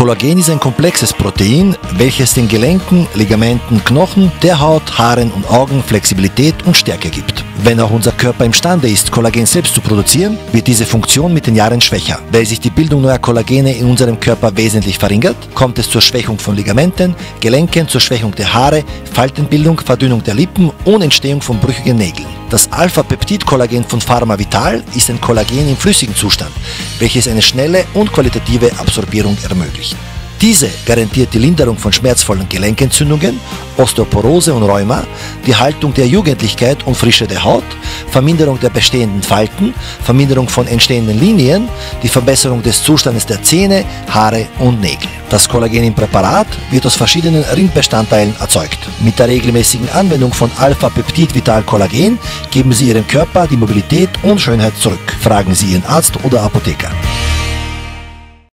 Kollagen ist ein komplexes Protein, welches den Gelenken, Ligamenten, Knochen, der Haut, Haaren und Augen Flexibilität und Stärke gibt. Wenn auch unser Körper imstande ist, Kollagen selbst zu produzieren, wird diese Funktion mit den Jahren schwächer. Weil sich die Bildung neuer Kollagene in unserem Körper wesentlich verringert, kommt es zur Schwächung von Ligamenten, Gelenken, zur Schwächung der Haare, Faltenbildung, Verdünnung der Lippen und Entstehung von brüchigen Nägeln. Das Alpha-Peptid-Kollagen von PharmaVital ist ein Kollagen im flüssigen Zustand, welches eine schnelle und qualitative Absorbierung ermöglicht. Diese garantiert die Linderung von schmerzvollen Gelenkentzündungen, Osteoporose und Rheuma, die Haltung der Jugendlichkeit und Frische der Haut, Verminderung der bestehenden Falten, Verminderung von entstehenden Linien, die Verbesserung des Zustandes der Zähne, Haare und Nägel. Das Kollagen im Präparat wird aus verschiedenen Ringbestandteilen erzeugt. Mit der regelmäßigen Anwendung von Alpha-Peptid Vital Kollagen geben Sie Ihrem Körper die Mobilität und Schönheit zurück. Fragen Sie Ihren Arzt oder Apotheker.